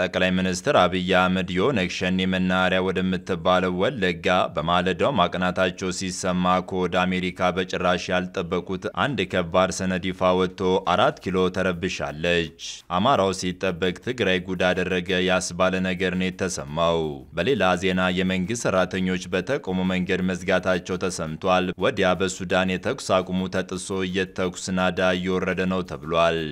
ጠቅላይ ሚኒስትር አብይ አህመድ የኦነግሸኔ መናኸሪያ ወደምትባለው ወለጋ በማለዳው ማቅናታቸው ሲሰማ ከወደ አሜሪካ በጭራሽ ያልጠበቁት አንድ ከባድ ሰነድ ይፋ ወጥቶ 4 ኪሎ ተረብሻለች። አማራው ሲጠበቅ ትግራይ ጉድ አደረገ ያስባለ ነገር ነው የተሰማው። በሌላ ዜና የመንግስት ሰራተኞች በተቆሙ መንገድ መዝጋታቸው ተሰምቷል። ወዲያ በሱዳን የተኩስ አቁሙ ተጥሶ የተኩስ ናዳ እየወረደ ነው ተብሏል።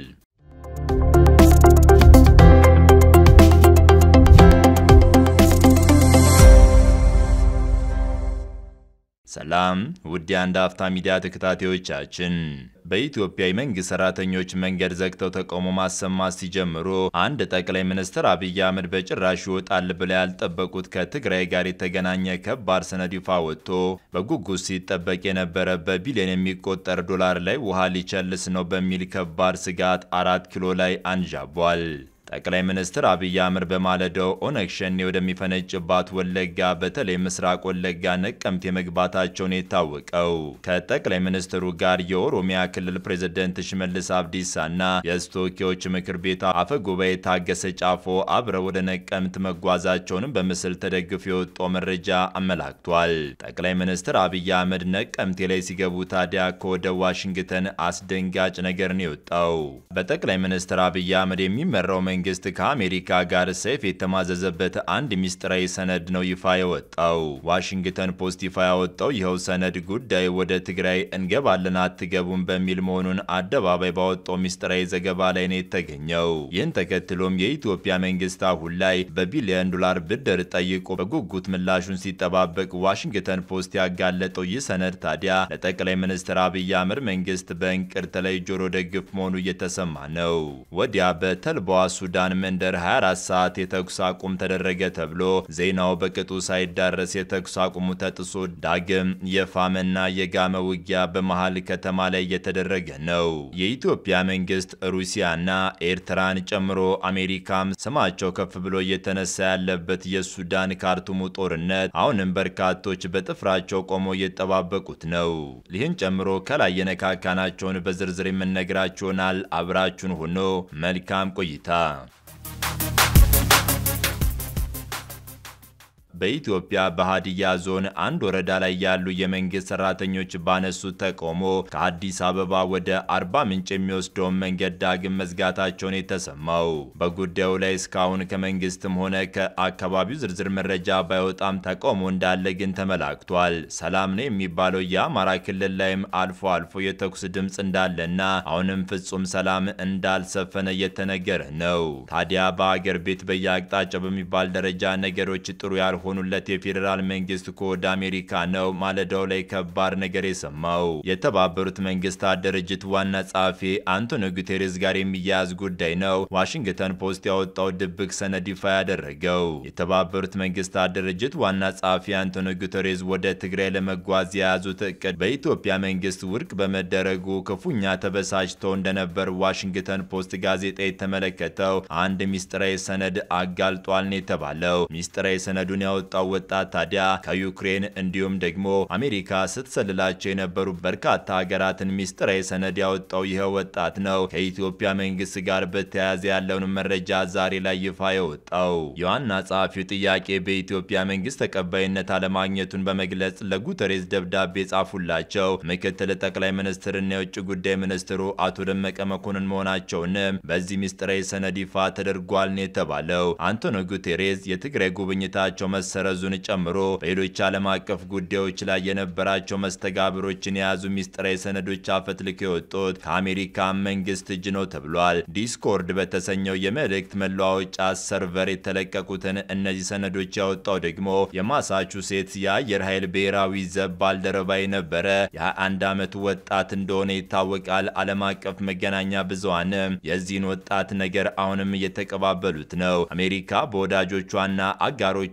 ሰላም ውድ የአንዳፍታ ሚዲያ ተከታታዮቻችን በኢትዮጵያ የመንግስት ሰራተኞች መንገድ ዘግተው ተቆሞ ማሰማት ሲጀምሩ አንድ ጠቅላይ ሚኒስትር አብይ አህመድ በጭራሽ ይወጣል ብለው ያልጠበቁት ከትግራይ ጋር የተገናኘ ከባድ ሰነድ ይፋ ወጥቶ በጉጉት ሲጠበቅ የነበረ በቢሊዮን የሚቆጠር ዶላር ላይ ውሃ ሊቸልስ ነው በሚል ከባድ ስጋት 4 ኪሎ ላይ አንዣቧል። ጠቅላይ ሚኒስትር አብይ አህመድ በማለዳው ኦነግሸኔ ወደሚፈነጭባት ወለጋ በተለይ ምስራቅ ወለጋ ነቀምት የመግባታቸውን የታወቀው ከጠቅላይ ሚኒስትሩ ጋር የኦሮሚያ ክልል ፕሬዝዳንት ሽመልስ አብዲሳና የስቶኪዎች ምክር ቤት አፈ ጉባኤ ታገሰ ጫፎ አብረው ወደ ነቀምት መጓዛቸውን በምስል ተደግፎ የወጣው መረጃ አመላክቷል። ጠቅላይ ሚኒስትር አብይ አህመድ ነቀምት ላይ ሲገቡ ታዲያ ከወደ ዋሽንግተን አስደንጋጭ ነገር ነው የወጣው። በጠቅላይ ሚኒስትር አብይ አህመድ የሚመራው መንግስት ከአሜሪካ ጋር ሰይፍ የተማዘዘበት አንድ ሚስጥራዊ ሰነድ ነው ይፋ የወጣው። ዋሽንግተን ፖስት ይፋ ያወጣው ይኸው ሰነድ ጉዳይ ወደ ትግራይ እንገባለን አትገቡም በሚል መሆኑን አደባባይ ባወጣው ሚስጥራዊ ዘገባ ላይ ነው የተገኘው። ይህን ተከትሎም የኢትዮጵያ መንግስት አሁን ላይ በቢሊዮን ዶላር ብድር ጠይቆ በጉጉት ምላሹን ሲጠባበቅ ዋሽንግተን ፖስት ያጋለጠው ይህ ሰነድ ታዲያ ለጠቅላይ ሚኒስትር አብይ አህመድ መንግስት በእንቅርት ላይ ጆሮ ደግፍ መሆኑ እየተሰማ ነው። ወዲያ በተልባዋ ሱዳን መንደር 24 ሰዓት የተኩስ አቁም ተደረገ ተብሎ ዜናው በቅጡ ሳይዳረስ የተኩስ አቁሙ ተጥሶ ዳግም የፋመና የጋመ ውጊያ በመሃል ከተማ ላይ እየተደረገ ነው። የኢትዮጵያ መንግስት ሩሲያና ኤርትራን ጨምሮ አሜሪካም ስማቸው ከፍ ብሎ እየተነሳ ያለበት የሱዳን ካርቱሙ ጦርነት አሁንም በርካቶች በጥፍራቸው ቆመው እየተጠባበቁት ነው። ይህን ጨምሮ ከላይ የነካካናቸውን በዝርዝር የምንነግራችሁናል። አብራችሁን ሆኖ መልካም ቆይታ። በኢትዮጵያ በሃዲያ ዞን አንድ ወረዳ ላይ ያሉ የመንግስት ሰራተኞች ባነሱት ተቆሞ ከአዲስ አበባ ወደ አርባ ምንጭ የሚወስደው መንገድ ዳግም መዝጋታቸውን የተሰማው። በጉዳዩ ላይ እስካሁን ከመንግስትም ሆነ ከአካባቢው ዝርዝር መረጃ ባይወጣም ተቆሞ እንዳለ ግን ተመላክቷል። ሰላም ነው የሚባለው የአማራ ክልል ላይም አልፎ አልፎ የተኩስ ድምጽ እንዳለና አሁንም ፍጹም ሰላም እንዳልሰፈነ እየተነገረ ነው። ታዲያ በአገር ቤት በየአቅጣጫው በሚባል ደረጃ ነገሮች ጥሩ ያልሆኑ ሆኑለት የፌደራል መንግስት ከወደ አሜሪካ ነው ማለዳው ላይ ከባድ ነገር የሰማው። የተባበሩት መንግስታት ድርጅት ዋና ጸሐፊ አንቶኒዮ ጉተሬስ ጋር የሚያያዝ ጉዳይ ነው ዋሽንግተን ፖስት ያወጣው ድብቅ ሰነድ ይፋ ያደረገው። የተባበሩት መንግስታት ድርጅት ዋና ጸሐፊ አንቶኒዮ ጉተሬስ ወደ ትግራይ ለመጓዝ የያዙት እቅድ በኢትዮጵያ መንግስት ውድቅ በመደረጉ ክፉኛ ተበሳጭተው እንደነበር ዋሽንግተን ፖስት ጋዜጣ የተመለከተው አንድ ሚስጥራዊ ሰነድ አጋልጧል ነው የተባለው። ሚስጥራዊ ሰነዱን ወጣው ወጣት ታዲያ ከዩክሬን እንዲሁም ደግሞ አሜሪካ ስትሰልላቸው የነበሩ በርካታ ሀገራትን ሚስጥራዊ ሰነድ ያወጣው ይሄ ወጣት ነው። ከኢትዮጵያ መንግስት ጋር በተያያዘ ያለውን መረጃ ዛሬ ላይ ይፋ ያወጣው። የዋና ጸሐፊው ጥያቄ በኢትዮጵያ መንግስት ተቀባይነት አለማግኘቱን በመግለጽ ለጉተሬስ ደብዳቤ ጻፉላቸው። ምክትል ጠቅላይ ሚኒስትርና የውጭ ጉዳይ ሚኒስትሩ አቶ ደመቀ መኮንን መሆናቸውንም በዚህ ሚስጥራዊ ሰነድ ይፋ ተደርጓል ነው የተባለው። አንቶኒዮ ጉተሬስ የትግራይ ጉብኝታቸው መሰረዙን ጨምሮ በሌሎች ዓለም አቀፍ ጉዳዮች ላይ የነበራቸው መስተጋብሮችን የያዙ ሚስጥራዊ ሰነዶች አፈትልከው የወጡት ከአሜሪካ መንግስት እጅ ነው ተብሏል። ዲስኮርድ በተሰኘው የመልእክት መለዋወጫ ሰርቨር የተለቀቁትን እነዚህ ሰነዶች ያወጣው ደግሞ የማሳቹሴትስ የአየር ኃይል ብሔራዊ ዘብ ባልደረባ የነበረ የ21 ዓመት ወጣት እንደሆነ ይታወቃል። ዓለም አቀፍ መገናኛ ብዙሃንም የዚህን ወጣት ነገር አሁንም እየተቀባበሉት ነው። አሜሪካ በወዳጆቿና አጋሮቿ ላይ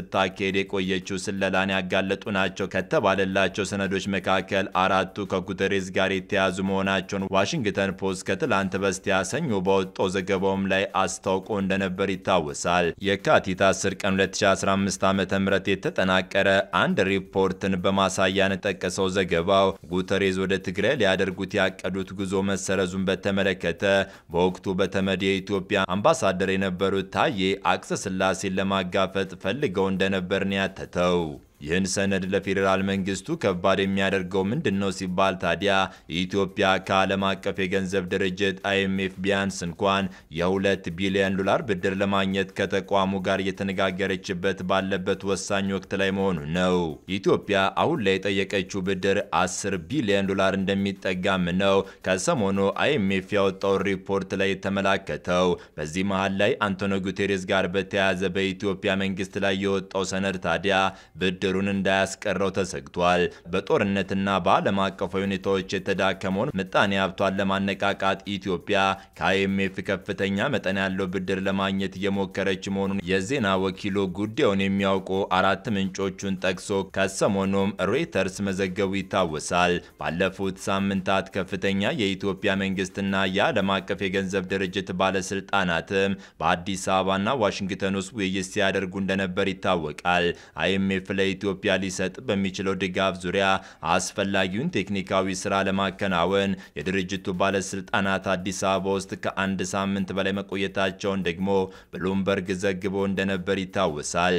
ስታካሄድ የቆየችው ስለላን ያጋለጡ ናቸው ከተባለላቸው ሰነዶች መካከል 4ቱ ከጉተሬዝ ጋር የተያዙ መሆናቸውን ዋሽንግተን ፖስት ከትላንት በስቲያ ሰኞ ባወጣው ዘገባውም ላይ አስታውቆ እንደነበር ይታወሳል። የካቲት 10 ቀን 2015 ዓ.ም የተጠናቀረ አንድ ሪፖርትን በማሳያን ጠቀሰው ዘገባው ጉተሬዝ ወደ ትግራይ ሊያደርጉት ያቀዱት ጉዞ መሰረዙን በተመለከተ በወቅቱ በተመድ የኢትዮጵያ አምባሳደር የነበሩት ታዬ አጽቀሥላሴን ለማጋፈጥ ፈልገው እንደነበር ነው ያተተው። ይህን ሰነድ ለፌዴራል መንግስቱ ከባድ የሚያደርገው ምንድነው ሲባል ታዲያ ኢትዮጵያ ከዓለም አቀፍ የገንዘብ ድርጅት IMF ቢያንስ እንኳን የ2 ቢሊዮን ዶላር ብድር ለማግኘት ከተቋሙ ጋር የተነጋገረችበት ባለበት ወሳኝ ወቅት ላይ መሆኑ ነው። ኢትዮጵያ አሁን ላይ የጠየቀችው ብድር 10 ቢሊዮን ዶላር እንደሚጠጋም ነው ከሰሞኑ IMF ያወጣው ሪፖርት ላይ የተመላከተው። በዚህ መሃል ላይ አንቶኒዮ ጉተሬዝ ጋር በተያያዘ በኢትዮጵያ መንግስት ላይ የወጣው ሰነድ ታዲያ ብድር እንዳያስቀረው ተሰግቷል። በጦርነትና በዓለም አቀፋዊ ሁኔታዎች የተዳከመውን ምጣኔ ሀብቷን ለማነቃቃት ኢትዮጵያ ከIMF ከፍተኛ መጠን ያለው ብድር ለማግኘት እየሞከረች መሆኑን የዜና ወኪሉ ጉዳዩን የሚያውቁ 4 ምንጮቹን ጠቅሶ ከሰሞኑም ሮይተርስ መዘገቡ ይታወሳል። ባለፉት ሳምንታት ከፍተኛ የኢትዮጵያ መንግስትና የዓለም አቀፍ የገንዘብ ድርጅት ባለስልጣናትም በአዲስ አበባና ዋሽንግተን ውስጥ ውይይት ሲያደርጉ እንደነበር ይታወቃል። IMF ኢትዮጵያ ሊሰጥ በሚችለው ድጋፍ ዙሪያ አስፈላጊውን ቴክኒካዊ ስራ ለማከናወን የድርጅቱ ባለስልጣናት አዲስ አበባ ውስጥ ከአንድ ሳምንት በላይ መቆየታቸውን ደግሞ ብሉምበርግ ዘግቦ እንደነበር ይታወሳል።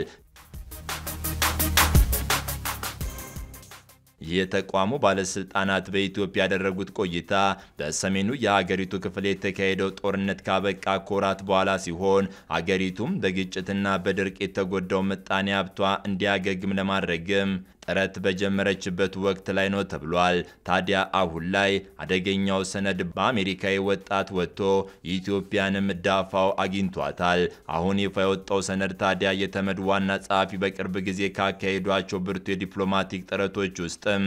የተቋሙ ባለስልጣናት በኢትዮጵያ ያደረጉት ቆይታ በሰሜኑ የሀገሪቱ ክፍል የተካሄደው ጦርነት ካበቃ ኮራት በኋላ ሲሆን ሀገሪቱም በግጭትና በድርቅ የተጎዳው ምጣኔ ሀብቷ እንዲያገግም ለማድረግም ጥረት በጀመረችበት ወቅት ላይ ነው ተብሏል። ታዲያ አሁን ላይ አደገኛው ሰነድ በአሜሪካዊ ወጣት ወጥቶ ኢትዮጵያንም ዳፋው አግኝቷታል። አሁን ይፋ የወጣው ሰነድ ታዲያ የተመድ ዋና ጸሐፊ በቅርብ ጊዜ ካካሄዷቸው ብርቱ የዲፕሎማቲክ ጥረቶች ውስጥም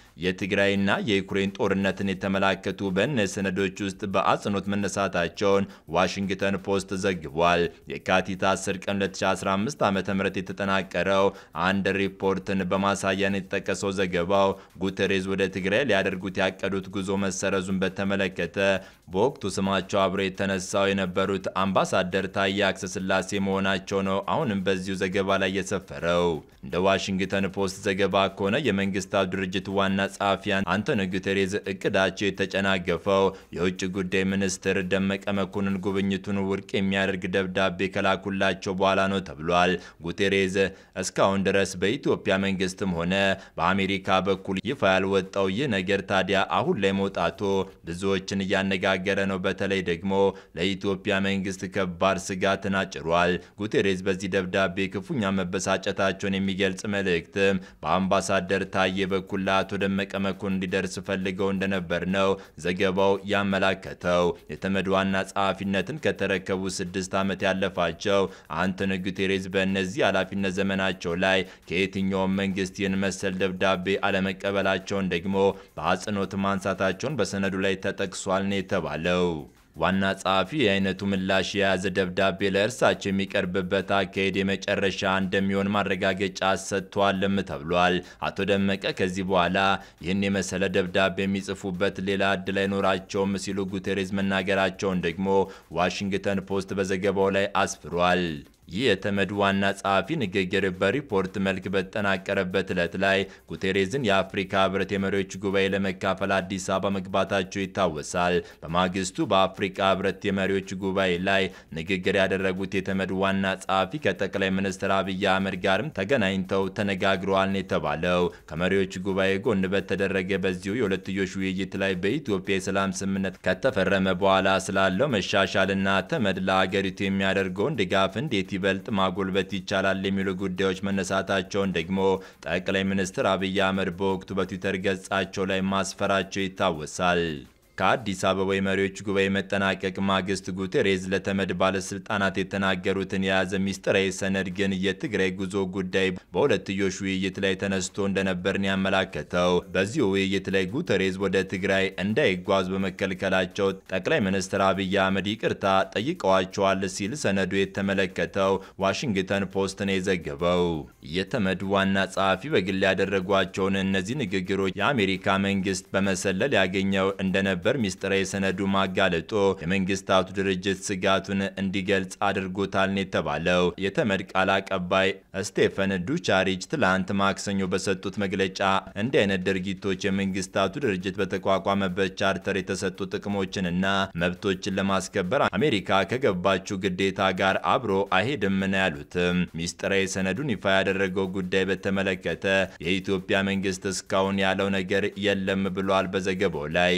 የትግራይና የዩክሬን ጦርነትን የተመላከቱ በእነዚህ ሰነዶች ውስጥ በአጽንኦት መነሳታቸውን ዋሽንግተን ፖስት ዘግቧል። የካቲት 10 ቀን 2015 ዓ.ም የተጠናቀረው አንድ ሪፖርትን በማሳያን የተጠቀሰው ዘገባው ጉተሬዝ ወደ ትግራይ ሊያደርጉት ያቀዱት ጉዞ መሰረዙን በተመለከተ በወቅቱ ስማቸው አብሮ የተነሳው የነበሩት አምባሳደር ታዬ አጽቀሥላሴ መሆናቸው ነው አሁንም በዚሁ ዘገባ ላይ የሰፈረው። እንደ ዋሽንግተን ፖስት ዘገባ ከሆነ የመንግስታቱ ድርጅት ዋና ጸሐፊያን አንቶኒዮ ጉተሬዝ እቅዳቸው የተጨናገፈው የውጭ ጉዳይ ሚኒስትር ደመቀ መኮንን ጉብኝቱን ውድቅ የሚያደርግ ደብዳቤ ከላኩላቸው በኋላ ነው ተብሏል። ጉተሬዝ እስካሁን ድረስ በኢትዮጵያ መንግስትም ሆነ በአሜሪካ በኩል ይፋ ያልወጣው ይህ ነገር ታዲያ አሁን ላይ መውጣቱ ብዙዎችን እያነጋገረ ነው። በተለይ ደግሞ ለኢትዮጵያ መንግስት ከባድ ስጋትን አጭሯል። ጉተሬዝ በዚህ ደብዳቤ ክፉኛ መበሳጨታቸውን የሚገልጽ መልእክትም በአምባሳደር ታዬ በኩል ለአቶ ደመቀ መኮንን እንዲደርስ ፈልገው እንደነበር ነው ዘገባው ያመላከተው። የተመድ ዋና ጸሐፊነትን ከተረከቡ 6 ዓመት ያለፋቸው አንቶኒዮ ጉተሬዝ በእነዚህ ኃላፊነት ዘመናቸው ላይ ከየትኛውም መንግስት ይህን መሰል ደብዳቤ አለመቀበላቸውን ደግሞ በአጽንኦት ማንሳታቸውን በሰነዱ ላይ ተጠቅሷል ነው የተባለው። ዋና ጸሐፊ የአይነቱ ምላሽ የያዘ ደብዳቤ ለእርሳቸው የሚቀርብበት አካሄድ የመጨረሻ እንደሚሆን ማረጋገጫ ሰጥቷልም ተብሏል። አቶ ደመቀ ከዚህ በኋላ ይህን የመሰለ ደብዳቤ የሚጽፉበት ሌላ እድል አይኖራቸውም ሲሉ ጉተሬዝ መናገራቸውን ደግሞ ዋሽንግተን ፖስት በዘገባው ላይ አስፍሯል። ይህ የተመድ ዋና ጸሐፊ ንግግር በሪፖርት መልክ በተጠናቀረበት ዕለት ላይ ጉተሬዝን የአፍሪካ ህብረት የመሪዎች ጉባኤ ለመካፈል አዲስ አበባ መግባታቸው ይታወሳል። በማግስቱ በአፍሪካ ህብረት የመሪዎች ጉባኤ ላይ ንግግር ያደረጉት የተመድ ዋና ጸሐፊ ከጠቅላይ ሚኒስትር አብይ አህመድ ጋርም ተገናኝተው ተነጋግረዋል ነው የተባለው። ከመሪዎች ጉባኤ ጎን በተደረገ በዚሁ የሁለትዮሽ ውይይት ላይ በኢትዮጵያ የሰላም ስምምነት ከተፈረመ በኋላ ስላለው መሻሻልና ተመድ ለሀገሪቱ የሚያደርገውን ድጋፍ እንዴት ይበልጥ ማጎልበት ይቻላል የሚሉ ጉዳዮች መነሳታቸውን ደግሞ ጠቅላይ ሚኒስትር አብይ አህመድ በወቅቱ በትዊተር ገጻቸው ላይ ማስፈራቸው ይታወሳል። ከአዲስ አበባ የመሪዎች ጉባኤ መጠናቀቅ ማግስት ጉተሬዝ ለተመድ ባለስልጣናት የተናገሩትን የያዘ ሚስጥራዊ ሰነድ ግን የትግራይ ጉዞ ጉዳይ በሁለትዮሽ ውይይት ላይ ተነስቶ እንደነበርን ያመላከተው። በዚህ ውይይት ላይ ጉተሬዝ ወደ ትግራይ እንዳይጓዝ በመከልከላቸው ጠቅላይ ሚኒስትር አብይ አህመድ ይቅርታ ጠይቀዋቸዋል ሲል ሰነዱ የተመለከተው ዋሽንግተን ፖስት ነው የዘገበው። የተመድ ዋና ጸሐፊ በግል ያደረጓቸውን እነዚህ ንግግሮች የአሜሪካ መንግስት በመሰለል ያገኘው እንደነበር ሚስጥራዊ ሰነዱ ማጋለጦ የመንግስታቱ ድርጅት ስጋቱን እንዲገልጽ አድርጎታል ነው የተባለው። የተመድ ቃል አቀባይ ስቴፈን ዱቻሪች ትላንት ማክሰኞ በሰጡት መግለጫ እንዲህ አይነት ድርጊቶች የመንግስታቱ ድርጅት በተቋቋመበት ቻርተር የተሰጡ ጥቅሞችንና መብቶችን ለማስከበር አሜሪካ ከገባችው ግዴታ ጋር አብሮ አይሄድም ነው ያሉትም። ሚስጥራዊ ሰነዱን ይፋ ያደረገው ጉዳይ በተመለከተ የኢትዮጵያ መንግስት እስካሁን ያለው ነገር የለም ብሏል በዘገባው ላይ።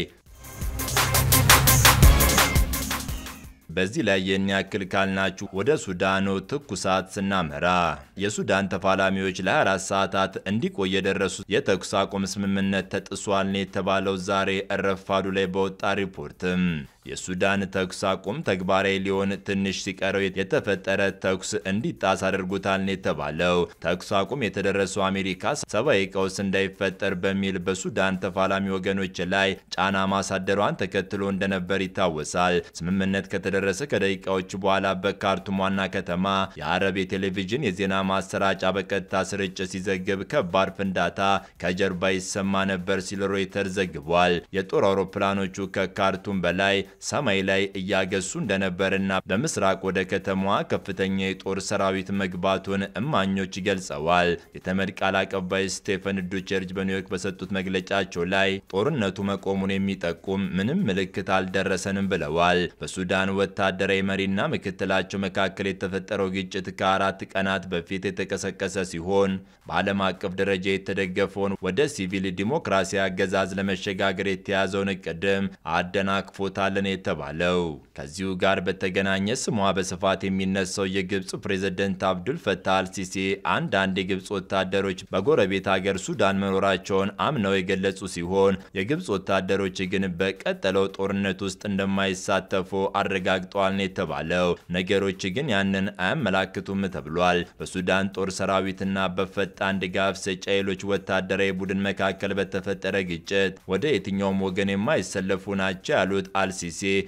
በዚህ ላይ የኛክል ካልናችሁ ወደ ሱዳኑ ትኩሳት ስናመራ የሱዳን ተፋላሚዎች ለ24 ሰዓታት እንዲቆይ የደረሱት የተኩስ አቁም ስምምነት ተጥሷል ነው የተባለው። ዛሬ ረፋዱ ላይ በወጣ ሪፖርትም የሱዳን ተኩስ አቁም ተግባራዊ ሊሆን ትንሽ ሲቀረው የተፈጠረ ተኩስ እንዲጣስ አድርጎታል ነው የተባለው። ተኩስ አቁም የተደረሰው አሜሪካ ሰብአዊ ቀውስ እንዳይፈጠር በሚል በሱዳን ተፋላሚ ወገኖች ላይ ጫና ማሳደሯን ተከትሎ እንደነበር ይታወሳል። ስምምነት ከተደረሰ ከደቂቃዎች በኋላ በካርቱም ዋና ከተማ የአረብ የቴሌቪዥን የዜና ማሰራጫ በቀጥታ ስርጭት ሲዘግብ ከባድ ፍንዳታ ከጀርባ ይሰማ ነበር ሲል ሮይተርስ ዘግቧል። የጦር አውሮፕላኖቹ ከካርቱም በላይ ሰማይ ላይ እያገሱ እንደነበርና በምስራቅ ወደ ከተማዋ ከፍተኛ የጦር ሰራዊት መግባቱን እማኞች ገልጸዋል። የተመድ ቃል አቀባይ ስቴፈን ዱቻሪች በኒውዮርክ በሰጡት መግለጫቸው ላይ ጦርነቱ መቆሙን የሚጠቁም ምንም ምልክት አልደረሰንም ብለዋል። በሱዳን ወታደራዊ መሪና ምክትላቸው መካከል የተፈጠረው ግጭት ከ4 ቀናት በፊት የተቀሰቀሰ ሲሆን በዓለም አቀፍ ደረጃ የተደገፈውን ወደ ሲቪል ዲሞክራሲ አገዛዝ ለመሸጋገር የተያዘውን እቅድም አደናቅፎታል የተባለው። ከዚሁ ጋር በተገናኘ ስሟ በስፋት የሚነሳው የግብጽ ፕሬዝዳንት አብዱል ፈታህ አልሲሲ አንዳንድ የግብጽ ወታደሮች በጎረቤት ሀገር ሱዳን መኖራቸውን አምነው የገለጹ ሲሆን የግብጽ ወታደሮች ግን በቀጠለው ጦርነት ውስጥ እንደማይሳተፉ አረጋግጠዋል ነው የተባለው። ነገሮች ግን ያንን አያመላክቱም ተብሏል። በሱዳን ጦር ሰራዊትና በፈጣን ድጋፍ ሰጪ ኃይሎች ወታደራዊ ቡድን መካከል በተፈጠረ ግጭት ወደ የትኛውም ወገን የማይሰለፉ ናቸው ያሉት አልሲሲ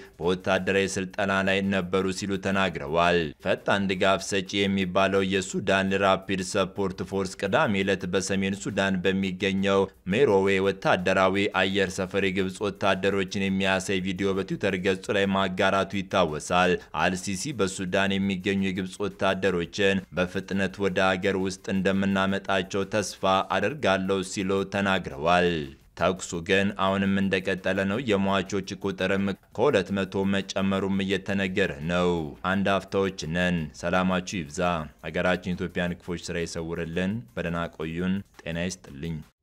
በወታደራዊ ስልጠና ላይ ነበሩ ሲሉ ተናግረዋል። ፈጣን ድጋፍ ሰጪ የሚባለው የሱዳን ራፒድ ሰፖርት ፎርስ ቅዳሜ ዕለት በሰሜን ሱዳን በሚገኘው ሜሮዌ ወታደራዊ አየር ሰፈር የግብጽ ወታደሮችን የሚያሳይ ቪዲዮ በትዊተር ገጹ ላይ ማጋራቱ ይታወሳል። አልሲሲ በሱዳን የሚገኙ የግብጽ ወታደሮችን በፍጥነት ወደ ሀገር ውስጥ እንደምናመጣቸው ተስፋ አደርጋለሁ ሲሉ ተናግረዋል። ተኩሱ ግን አሁንም እንደቀጠለ ነው። የሟቾች ቁጥርም ከ200 መጨመሩም እየተነገረ ነው። አንድ አፍታዎች ነን። ሰላማችሁ ይብዛ። ሀገራችን ኢትዮጵያን ክፎች ስራ ይሰውርልን። በደህና ቆዩን። ጤና ይስጥልኝ።